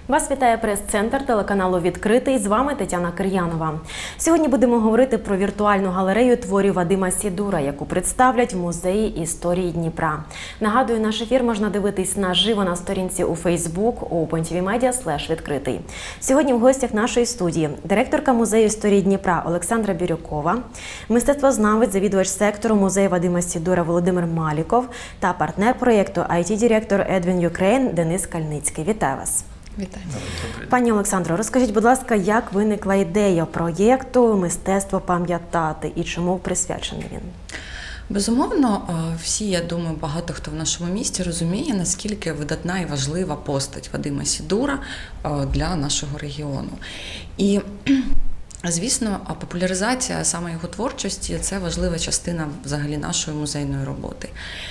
Вас вітає прес-центр телеканалу «Відкритий». З вами Тетяна Кир'янова. Сьогодні будемо говорити про віртуальну галерею творів Вадима Сідура, яку представлять в Музеї історії Дніпра. Нагадую, наш ефір можна дивитись наживо на сторінці у Facebook opentvmedia/відкритий. Сьогодні в гостях нашої студії директорка Музею історії Дніпра Олександра Бірюкова, мистецтвознавець, завідувач сектору Музею Вадима Сідура Володимир Маліков та партнер проєкту IT-директор Edwin Ukraine Денис Кальницький. Вітаю вас. Вітаю. Пані Олександро, розкажіть, будь ласка, як виникла ідея проєкту «Мистецтво пам'ятати» і чому присвячений він? Безумовно, всі, я думаю, багато хто в нашому місті розуміє, наскільки видатна і важлива постать Вадима Сідура для нашого регіону. І, звісно, популяризація саме його творчості – це важлива частина взагалі нашої музейної роботи.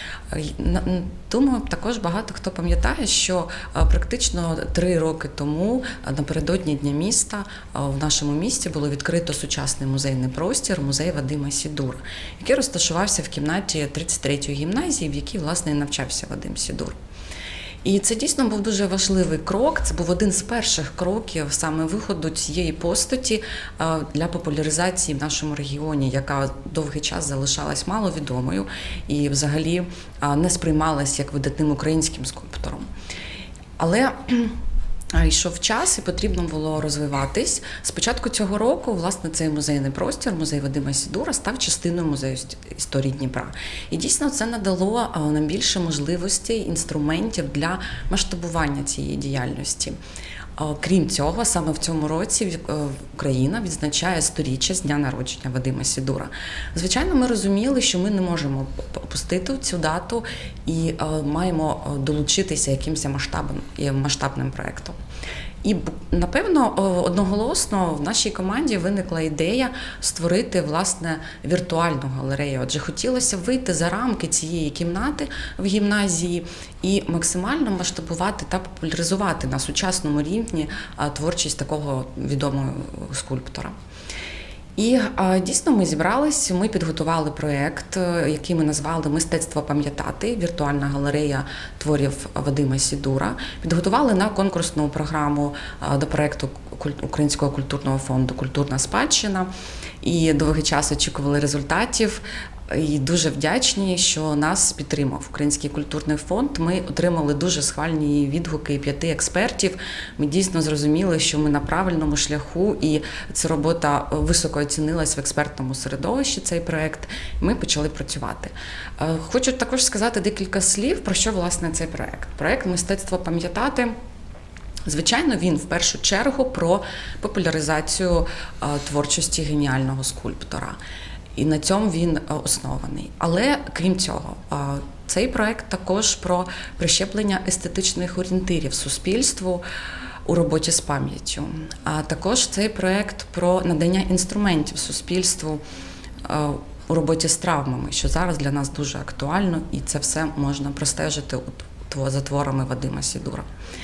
Думаю, також багато хто пам'ятає, що практично 3 роки тому, напередодні Дня міста, в нашому місті було відкрито сучасний музейний простір, музей Вадима Сідура, який розташувався в кімнаті 33-ї гімназії, в якій, власне, і навчався Вадим Сідур. І це дійсно був дуже важливий крок, це був один з перших кроків саме виходу цієї постаті для популяризації в нашому регіоні, яка довгий час залишалась маловідомою і взагалі не сприймалась як видатним українським скульптором. Але йшов час і потрібно було розвиватись. З початку цього року, власне, цей музейний простір, музей Вадима Сідура, став частиною Музею історії Дніпра. І дійсно це надало нам більше можливостей, інструментів для масштабування цієї діяльності. Крім цього, саме в цьому році Україна відзначає 100-річчя з дня народження Вадима Сідура. Звичайно, ми розуміли, що ми не можемо опустити цю дату і маємо долучитися якимось масштабним проєктом. І, напевно, одноголосно в нашій команді виникла ідея створити, власне, віртуальну галерею. Отже, хотілося вийти за рамки цієї кімнати в гімназії і максимально масштабувати та популяризувати на сучасному рівні творчість такого відомого скульптора. І дійсно ми зібрались, ми підготували проєкт, який ми назвали «Мистецтво пам'ятати. Віртуальна галерея творів Вадима Сідура». Підготували на конкурсну програму до проєкту Українського культурного фонду «Культурна спадщина». І довгий час очікували результатів. І дуже вдячні, що нас підтримав Український культурний фонд. Ми отримали дуже схвальні відгуки 5 експертів. Ми дійсно зрозуміли, що ми на правильному шляху, і ця робота високо оцінилась в експертному середовищі, цей проєкт. Ми почали працювати. Хочу також сказати декілька слів, про що, власне, цей проєкт. Проєкт «Мистецтво пам'ятати». Звичайно, він в першу чергу про популяризацію творчості геніального скульптора. І на цьому він оснований. Але, крім цього, цей проєкт також про прищеплення естетичних орієнтирів суспільству у роботі з пам'яттю. А також цей проєкт про надання інструментів суспільству у роботі з травмами, що зараз для нас дуже актуально, і це все можна простежити за творами Вадима Сідура.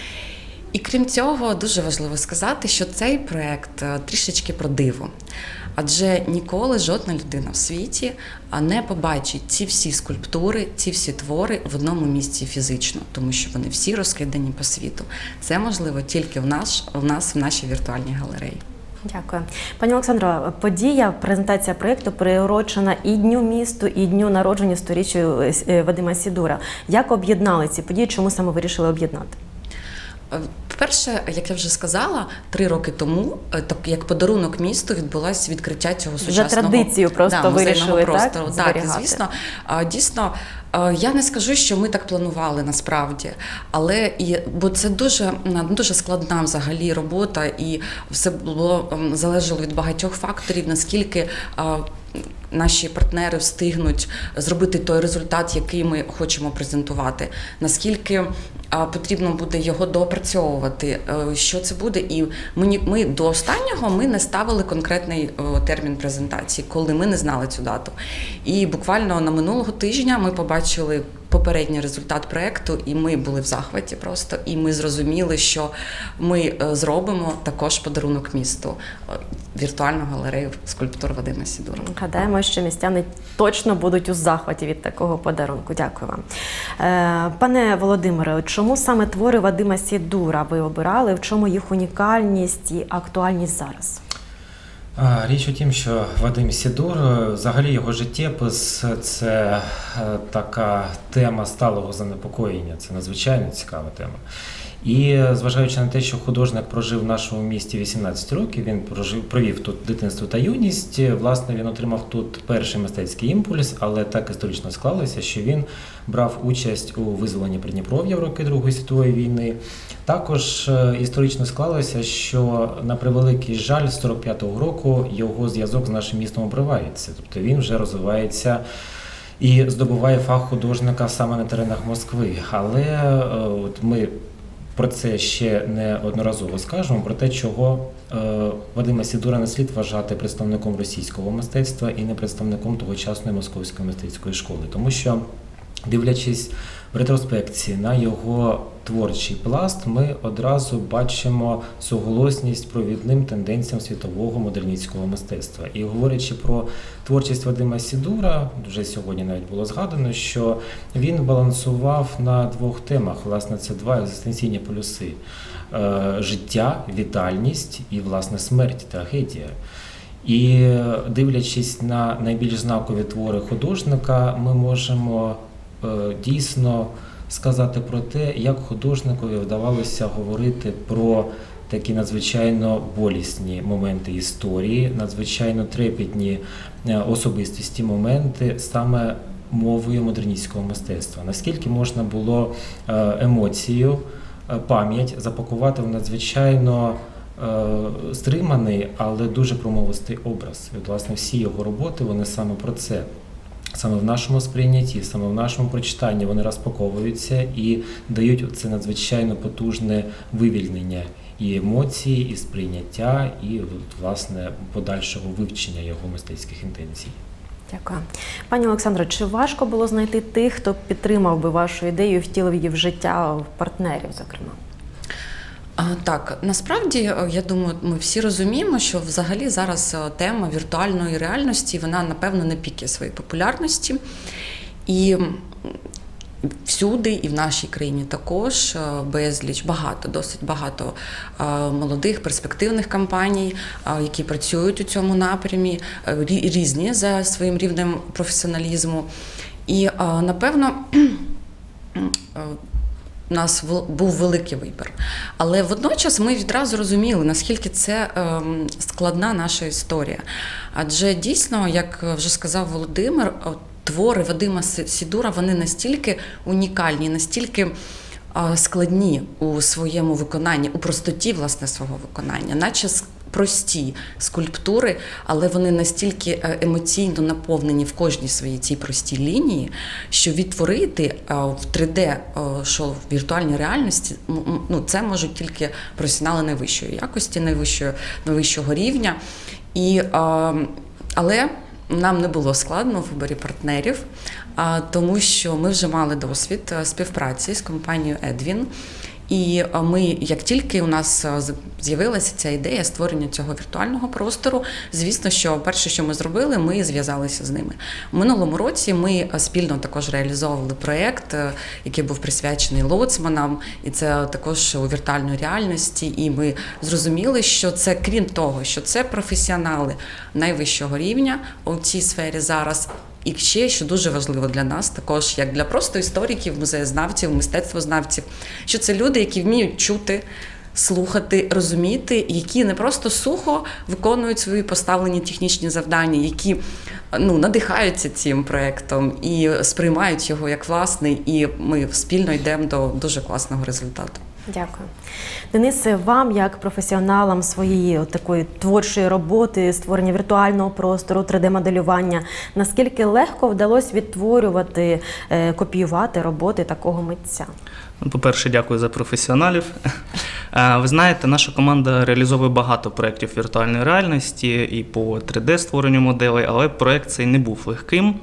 І крім цього, дуже важливо сказати, що цей проєкт трішечки про диво. Адже ніколи жодна людина в світі не побачить ці всі скульптури, ці всі твори в одному місці фізично, тому що вони всі розкидані по світу. Це можливо тільки в нас, в нашій віртуальній галереї. Дякую. Пані Олександро, подія, презентація проєкту приурочена і Дню місту, і Дню народження 100-річчю Вадима Сідура. Як об'єднали ці події, чому саме вирішили об'єднати? По-перше, як я вже сказала, 3 роки тому, як подарунок місту, відбулося відкриття цього сучасного за традицію просто вирішили, простору. Так, звісно. Дійсно, я не скажу, що ми так планували насправді, бо це дуже складна взагалі робота, і все залежало від багатьох факторів, наскільки наші партнери встигнуть зробити той результат, який ми хочемо презентувати, наскільки потрібно буде його доопрацьовувати, що це буде. І ми до останнього не ставили конкретний термін презентації, коли ми не знали цю дату. І буквально на минулого тижня ми побачили попередній результат проєкту, і ми були в захваті просто, і ми зрозуміли, що ми зробимо також подарунок місту – віртуальну галерею скульптур Вадима Сідура. Гадаємо, що містяни точно будуть у захваті від такого подарунку. Дякую вам. Пане Володимире, чому саме твори Вадима Сідура ви обирали? В чому їх унікальність і актуальність зараз? Річ у тім, що Вадим Сідур, взагалі його життєпис – це така тема сталого занепокоєння, це надзвичайно цікава тема. І зважаючи на те, що художник прожив в нашому місті 18 років, він провів тут дитинство та юність, власне, він отримав тут перший мистецький імпульс, але так історично склалося, що він брав участь у визволенні Придніпров'я в роки Другої світової війни. Також історично склалося, що, на превеликий жаль, з 45-го року його зв'язок з нашим містом обривається. Тобто він вже розвивається і здобуває фах художника саме на теренах Москви. Але от ми про це ще неодноразово скажемо, про те, чого Вадима Сідура не слід вважати представником російського мистецтва і не представником тогочасної московської мистецької школи. Тому що, дивлячись в ретроспекції на його творчий пласт, ми одразу бачимо суголосність провідним тенденціям світового модерністського мистецтва. І говорячи про творчість Вадима Сідура, вже сьогодні навіть було згадано, що він балансував на двох темах. Власне, це два екзистенційні полюси – життя, вітальність і, власне, смерть, трагедія. І дивлячись на найбільш знакові твори художника, ми можемо дійсно сказати про те, як художникові вдавалося говорити про такі надзвичайно болісні моменти історії, надзвичайно трепетні особистісті моменти саме мовою модерністського мистецтва. Наскільки можна було емоцію, пам'ять запакувати в надзвичайно стриманий, але дуже промовистий образ. І, власне, всі його роботи, вони саме про це. Саме в нашому сприйнятті, саме в нашому прочитанні вони розпаковуються і дають це надзвичайно потужне вивільнення і емоцій, і сприйняття, і, власне, подальшого вивчення його мистецьких інтенцій. Дякую. Пані Олександро, чи важко було знайти тих, хто підтримав би вашу ідею і втілив її в життя, в партнерів, зокрема? Так, насправді, я думаю, ми всі розуміємо, що взагалі зараз тема віртуальної реальності, вона, напевно, на піки своєї популярності. І всюди, і в нашій країні також, безліч, досить багато молодих, перспективних компаній, які працюють у цьому напрямі, різні за своїм рівнем професіоналізму. І, напевно, у нас був великий вибір. Але водночас ми відразу розуміли, наскільки це складна наша історія. Адже дійсно, як вже сказав Володимир, твори Вадима Сідура, вони настільки унікальні, настільки складні у своєму виконанні, у простоті, власне, свого виконання, наче прості скульптури, але вони настільки емоційно наповнені в кожній своїй цій простій лінії, що відтворити в 3D, що в віртуальній реальності, це можуть тільки професіонали найвищої якості, найвищого рівня. Але нам не було складно в виборі партнерів, тому що ми вже мали досвід співпраці з компанією Edwin. І ми, як тільки у нас з'явилася ця ідея створення цього віртуального простору, звісно, що перше, що ми зробили, ми зв'язалися з ними. У минулому році ми спільно також реалізовували проєкт, який був присвячений лоцманам, і це також у віртуальній реальності. І ми зрозуміли, що це, крім того, що це професіонали найвищого рівня у цій сфері зараз, і ще, що дуже важливо для нас, також як для просто істориків, музеєзнавців, мистецтвознавців, що це люди, які вміють чути, слухати, розуміти, які не просто сухо виконують свої поставлені технічні завдання, які надихаються цим проєктом і сприймають його як власний, і ми спільно йдемо до дуже класного результату. Дякую. Денисе, вам, як професіоналам своєї такої творчої роботи, створення віртуального простору, 3D-моделювання, наскільки легко вдалося відтворювати, копіювати роботи такого митця? По-перше, дякую за професіоналів. Ви знаєте, наша команда реалізовує багато проєктів віртуальної реальності і по 3D-створенню моделей, але проєкт цей не був легким.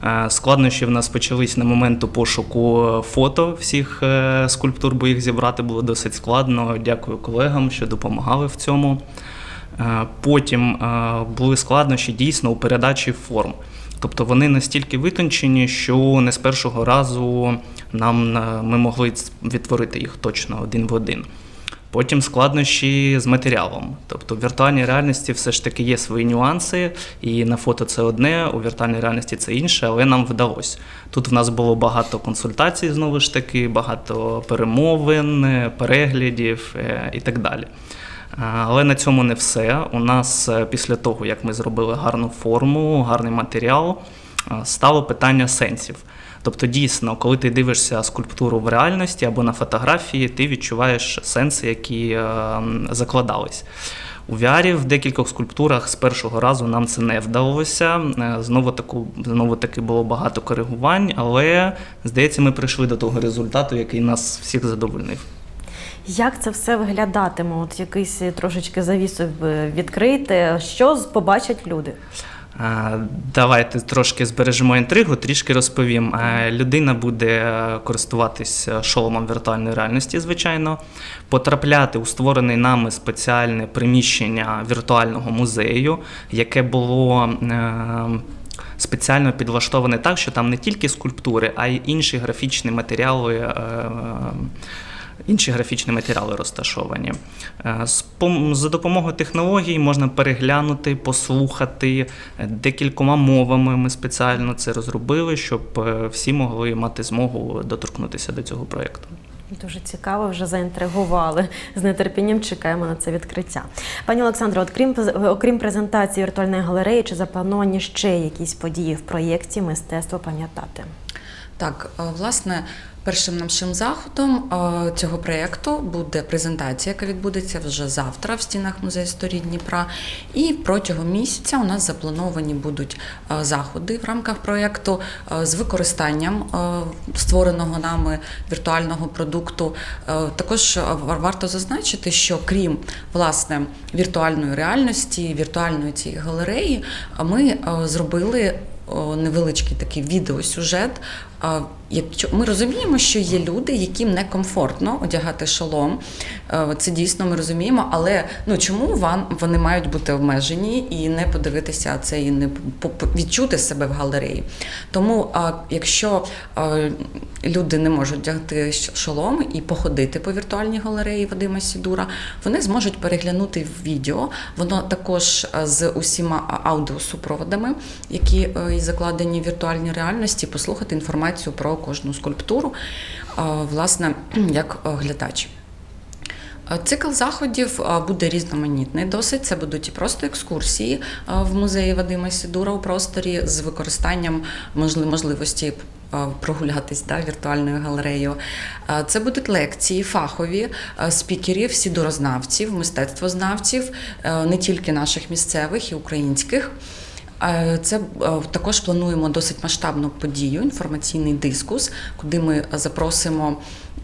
Складнощі в нас почались на моменту пошуку фото всіх скульптур, бо їх зібрати було досить складно. Дякую колегам, що допомагали в цьому. Потім були складнощі дійсно у передачі форм. Тобто вони настільки витончені, що не з першого разу ми могли відтворити їх точно один в один. Потім складнощі з матеріалом. Тобто в віртуальній реальності все ж таки є свої нюанси, і на фото це одне, у віртуальній реальності це інше, але нам вдалося. Тут в нас було багато консультацій, знову ж таки, багато перемовин, переглядів і так далі. Але на цьому не все. У нас після того, як ми зробили гарну форму, гарний матеріал, стало питання сенсів. Тобто, дійсно, коли ти дивишся скульптуру в реальності або на фотографії, ти відчуваєш сенси, які закладались. У VR в декількох скульптурах з першого разу нам це не вдалося. Знову таки було багато коригувань, але, здається, ми прийшли до того результату, який нас всіх задовольнив. Як це все виглядатиме? От якийсь трошечки завісу відкрийте. Що побачать люди? Давайте трошки збережемо інтригу, трішки розповім. Людина буде користуватись шоломом віртуальної реальності, звичайно, потрапляти у створене нами спеціальне приміщення віртуального музею, яке було спеціально підлаштоване так, що там не тільки скульптури, а й інші графічні матеріали розташовані. За допомогою технологій можна переглянути, послухати декількома мовами. Ми спеціально це розробили, щоб всі могли мати змогу доторкнутися до цього проєкту. Дуже цікаво, вже заінтригували. З нетерпінням чекаємо на це відкриття. Пані Олександро, окрім презентації віртуальної галереї, чи заплановані ще якісь події в проєкті «Мистецтво пам'ятати»? Так, власне, першим нашим заходом цього проєкту буде презентація, яка відбудеться вже завтра в стінах Музею історії Дніпра. І протягом місяця у нас заплановані будуть заходи в рамках проєкту з використанням створеного нами віртуального продукту. Також варто зазначити, що крім, власне, віртуальної реальності, віртуальної цієї галереї, ми зробили невеличкий такий відеосюжет. Ми розуміємо, що є люди, яким некомфортно одягати шолом. Це дійсно ми розуміємо, але чому вони мають бути обмежені і не подивитися це, і не відчути себе в галереї. Тому, якщо люди не можуть одягти шолом і походити по віртуальній галереї Вадима Сідура, вони зможуть переглянути відео. Воно також з усіма аудіосупроводами, які закладені в віртуальній реальності, послухати інформацію про кожну скульптуру, власне, як глядач. Цикл заходів буде різноманітний досить. Це будуть і просто екскурсії в музеї Вадима Сідура у просторі з використанням можливості прогулятись віртуальною галереєю. Це будуть лекції фахові спікерів, сідурознавців, мистецтвознавців, не тільки наших місцевих і українських. Це також плануємо досить масштабну подію, інформаційний дискус, куди ми запросимо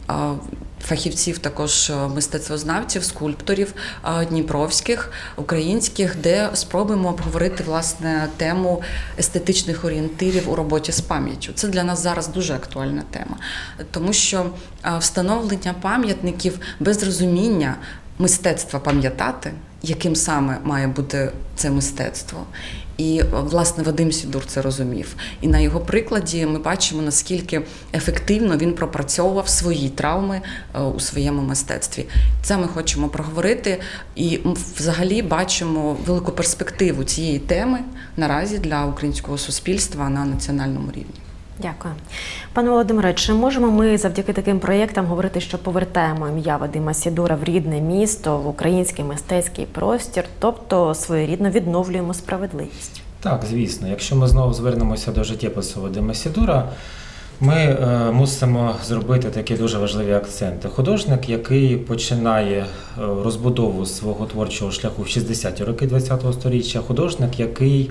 фахівців, також мистецтвознавців, скульпторів дніпровських, українських, де спробуємо обговорити, власне, тему естетичних орієнтирів у роботі з пам'яттю. Це для нас зараз дуже актуальна тема, тому що встановлення пам'ятників без розуміння мистецтва пам'ятати, яким саме має бути це мистецтво. І, власне, Вадим Сідур це розумів. І на його прикладі ми бачимо, наскільки ефективно він пропрацьовував свої травми у своєму мистецтві. Це ми хочемо проговорити і взагалі бачимо велику перспективу цієї теми наразі для українського суспільства на національному рівні. Дякую. Пане Володимире, чи можемо ми завдяки таким проєктам говорити, що повертаємо ім'я Вадима Сідура в рідне місто, в український мистецький простір, тобто своєрідно відновлюємо справедливість? Так, звісно. Якщо ми знову звернемося до життєпису Вадима Сідура, ми мусимо зробити такі дуже важливі акценти. Художник, який починає розбудову свого творчого шляху в 60-ті роки ХХ століття, художник, який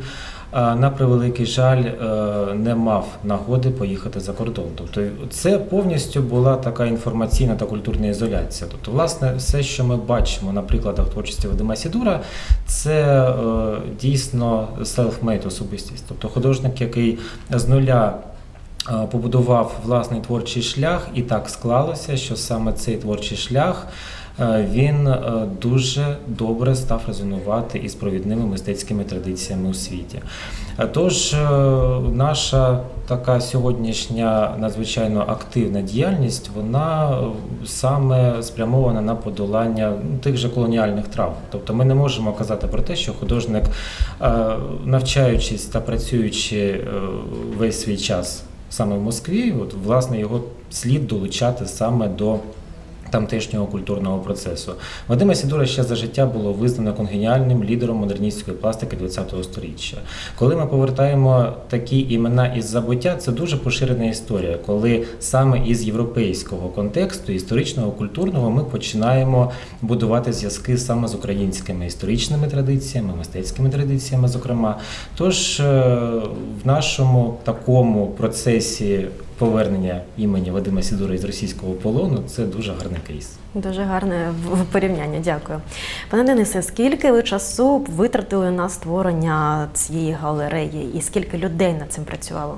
на превеликий жаль, не мав нагоди поїхати за кордон. Тобто це повністю була така інформаційна та культурна ізоляція. Тобто, власне, все, що ми бачимо на прикладах творчості Вадима Сідура, це дійсно self-made особистість. Тобто художник, який з нуля побудував власний творчий шлях, і так склалося, що саме цей творчий шлях він дуже добре став резонувати із провідними мистецькими традиціями у світі. Тож наша така сьогоднішня надзвичайно активна діяльність, вона саме спрямована на подолання тих же колоніальних травм. Тобто ми не можемо казати про те, що художник, навчаючись та працюючи весь свій час саме в Москві, власне, його слід долучати саме до тамтешнього культурного процесу. Вадима Сідура ще за життя було визнано конгеніальним лідером модерністської пластики ХХ століття. Коли ми повертаємо такі імена із забуття, це дуже поширена історія, коли саме із європейського контексту, історичного, культурного, ми починаємо будувати зв'язки саме з українськими історичними традиціями, мистецькими традиціями, зокрема. Тож в нашому такому процесі повернення імені Вадима Сідура із російського полону – це дуже гарний кейс. Дуже гарне порівняння, дякую. Пане Денисе, скільки ви часу витратили на створення цієї галереї і скільки людей над цим працювало?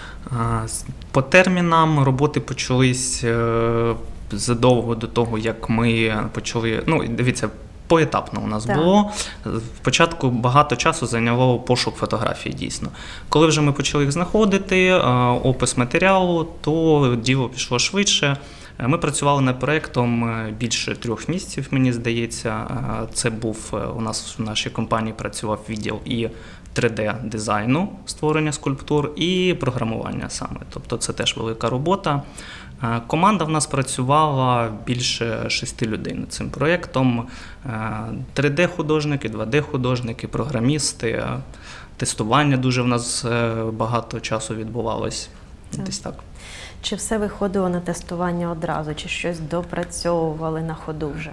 По термінам роботи почались задовго до того, як ми почали, дивіться, поетапно у нас було. Спочатку багато часу зайняло пошук фотографій, дійсно. Коли вже ми почали їх знаходити, опис матеріалу, то діло пішло швидше. Ми працювали над проєктом більше 3 місяців, мені здається. Це був, у нас в нашій компанії працював відділ і 3D-дизайну, створення скульптур, і програмування саме. Тобто це теж велика робота. Команда в нас працювала більше 6 людей над цим проєктом. 3D-художники, 2D-художники, програмісти, тестування дуже в нас багато часу відбувалось. Десь так. Чи все виходило на тестування одразу, чи щось допрацьовували на ходу вже?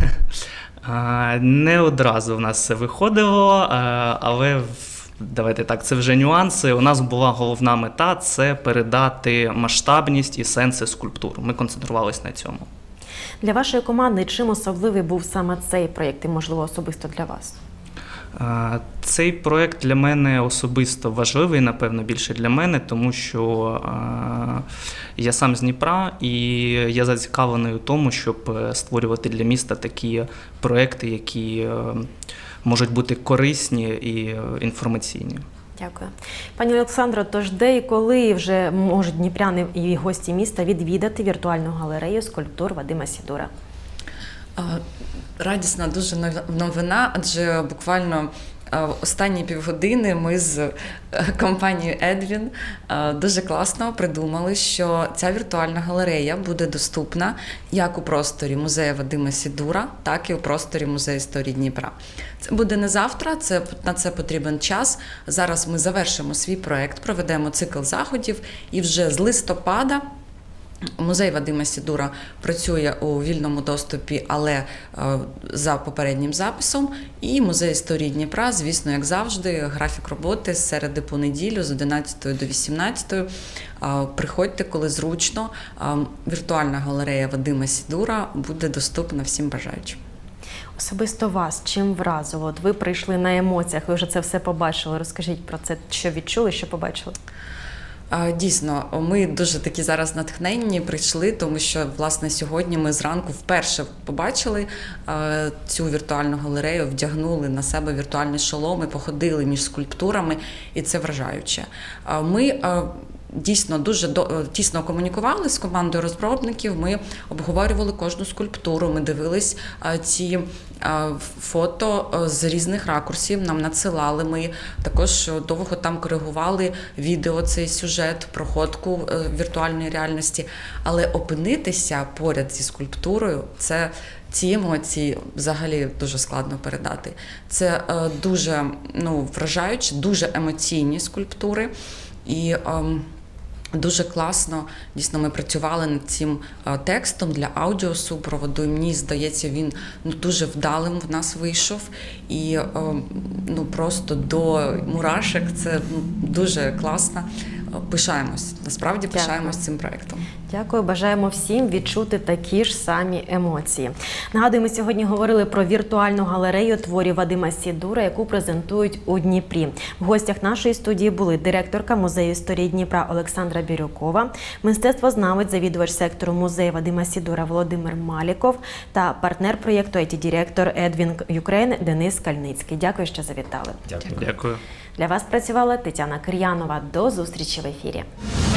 Не одразу в нас все виходило, але давайте так, це вже нюанси. У нас була головна мета – це передати масштабність і сенси скульптур. Ми концентрувалися на цьому. Для вашої команди чим особливий був саме цей проєкт і, можливо, особисто для вас? Цей проєкт для мене особисто важливий, напевно, більше для мене, тому що я сам з Дніпра і я зацікавлений у тому, щоб створювати для міста такі проєкти, які можуть бути корисні і інформаційні. Дякую. Пані Олександро, тож де і коли вже можуть дніпряни і гості міста відвідати віртуальну галерею скульптур Вадима Сідура? Радісна дуже новина, адже буквально останні півгодини ми з компанією Едвін дуже класно придумали, що ця віртуальна галерея буде доступна як у просторі музею Вадима Сідура, так і у просторі Музею історії Дніпра. Це буде не завтра, на це потрібен час. Зараз ми завершимо свій проєкт, проведемо цикл заходів і вже з листопада Музей Вадима Сідура працює у вільному доступі, але за попереднім записом. І Музей історії Дніпра, звісно, як завжди, графік роботи з середи по неділю з 11 до 18. Приходьте, коли зручно. Віртуальна галерея Вадима Сідура буде доступна всім бажаючим. Особисто вас чим вразило? От ви прийшли на емоціях, ви вже це все побачили. Розкажіть про це, що відчули, що побачили? Дійсно, ми дуже такі зараз натхненні прийшли, тому що, власне, сьогодні ми зранку вперше побачили цю віртуальну галерею, вдягнули на себе віртуальні шоломи, походили між скульптурами, і це вражаюче. Ми дійсно дуже тісно комунікували з командою розробників, ми обговорювали кожну скульптуру, ми дивились ці фото з різних ракурсів, нам надсилали, ми також довго там коригували відео, цей сюжет, проходку віртуальної реальності, але опинитися поряд зі скульптурою – це ці емоції взагалі дуже складно передати. Це дуже вражаючі, дуже емоційні скульптури. І Дуже класно, дійсно, ми працювали над цим текстом для аудіосупроводу, і мені здається, він дуже вдалим в нас вийшов, і просто до мурашок, це дуже класно. Пишаємось, насправді пишаємось цим проєктом. Дякую, бажаємо всім відчути такі ж самі емоції. Нагадую, ми сьогодні говорили про віртуальну галерею творів Вадима Сідура, яку презентують у Дніпрі. В гостях нашої студії були директорка Музею історії Дніпра Олександра Бірюкова, мистецтвознавець, завідувач сектору музею Вадима Сідура Володимир Маліков та партнер проєкту IT-директор Edwin Ukraine Денис Скальницький. Дякую, що завітали. Дякую. Дякую. Для вас працювала Тетяна Кир'янова. До зустрічі в ефірі.